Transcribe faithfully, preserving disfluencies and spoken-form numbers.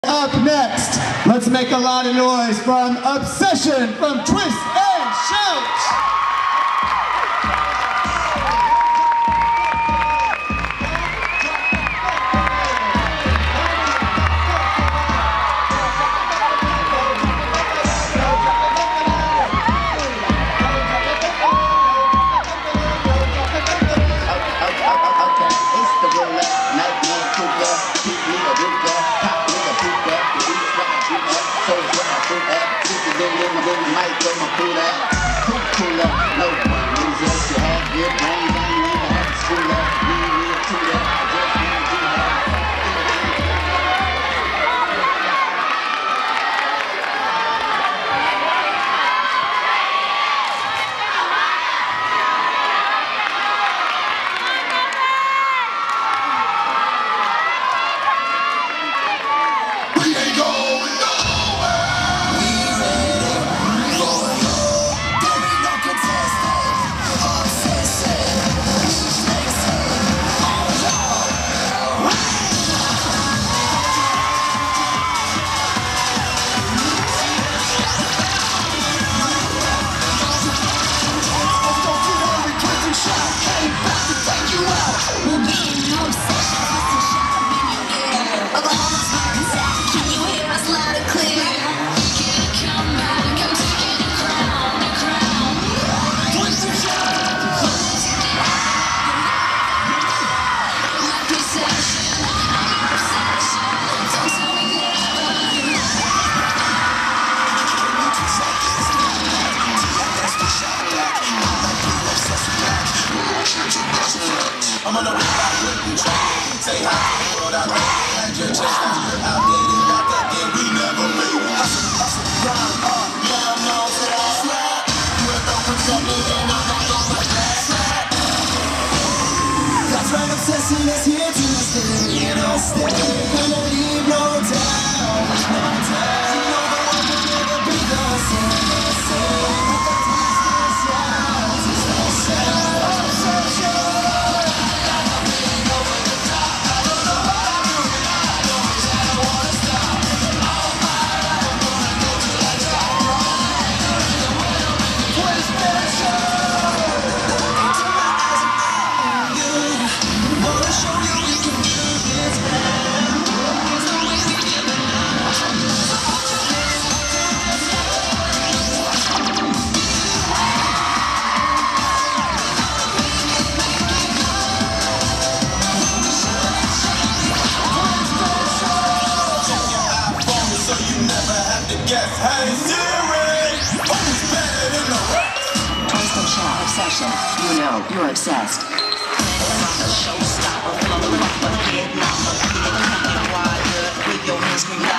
Up next, let's make a lot of noise from Obsession from Twist and Shout! Might go my cool up, cool, cool up, no one lose us. You have good brains, I ain't never had to school up. We real cool up, I just wanna do that. We ain't going nowhere. We ready for it. There ain't no contestant. Obsession. Oh Lord. Let's go to every twist and shout. Came back to take you out. We'll be in no obsession, twist and shout up in your ear. Oklahoma's Arkansas, can you hear us loud and clear? Can you come back, come taking the crown, the crown. Twist and shout. My possession, I'm your obsession. Don't tell me never. I'm on the way back with you. Say hi to the world out there. And your chest now you're outdated. Got that game we never made. Hustle, hustle, grind hard. Now I'm on to that slap. You ain't no protected and I'm not on my back. That's right, obsession is here to stay. And I'll stay. Gonna leave no doubt. No doubt. You know the one will never be the same. The same. Twist and shout. Twist and shout. Obsession. Yes, hey Siri, who's better than the rest? Twist and shout, obsession. You know, you're obsessed. Showstopper, flow, bumper, head, number, big, wide, with your hands screaming.